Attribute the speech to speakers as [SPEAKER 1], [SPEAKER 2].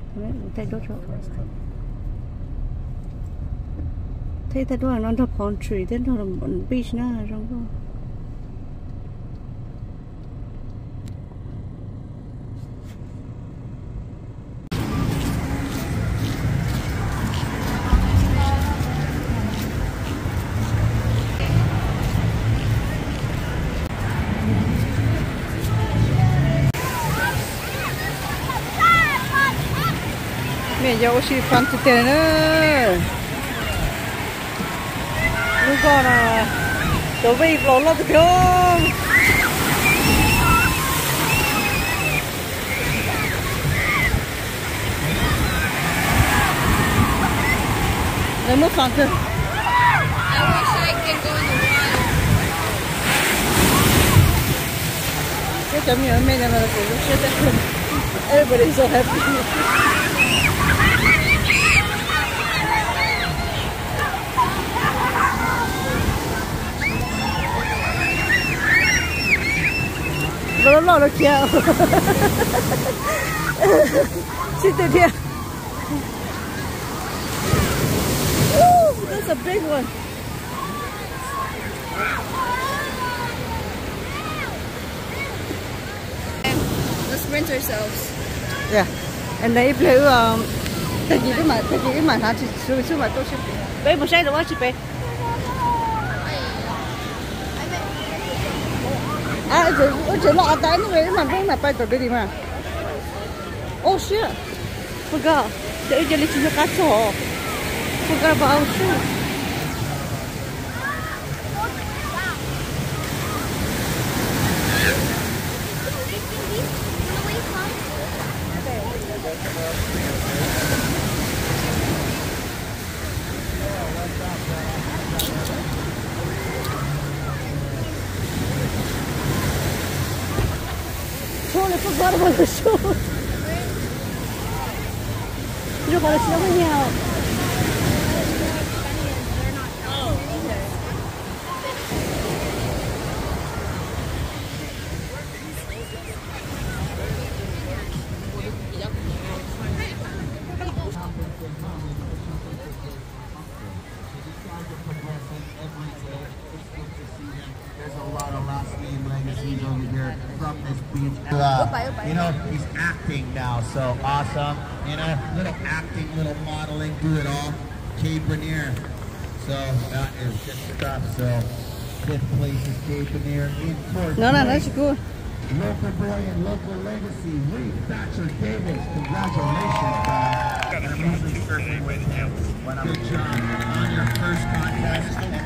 [SPEAKER 1] Thấy đốt rồi. Thấy ta đốt là nó đập hòn tree, thế nó là beach nữa trong đó. Mẹ dâu xì phân từ tiền nữa. Lúc đó là tụi vi lộn lo từ không. Lấy mất phân từ.
[SPEAKER 2] I wish I could go in the water.
[SPEAKER 1] Cái chấm nhớ mẹ là cũng sẽ được. Everybody's so happy. Nó lo kia. Sit there, dear. Ooh, that's a big one.
[SPEAKER 2] Let's rinse ourselves.
[SPEAKER 1] Yeah, and they play cái gì mà hả sư mà tôi sư bé một say rồi chị bé à chỉ lọ tay nó về mà không là bay tới đi mà oh shit forgot để cho lịch sử cá sấu forgot about shit I forgot about the shoes. You're going to see them out.
[SPEAKER 3] You know, he's acting now, so awesome. You know, little acting, little modeling, do it all. Kay Bernier. So that is good stuff. So 5th place is Kay Bernier in 4th.
[SPEAKER 1] No, that's good.
[SPEAKER 3] Local boy and local legacy, Reed Thatcher Davis. Congratulations, good job on your first contest.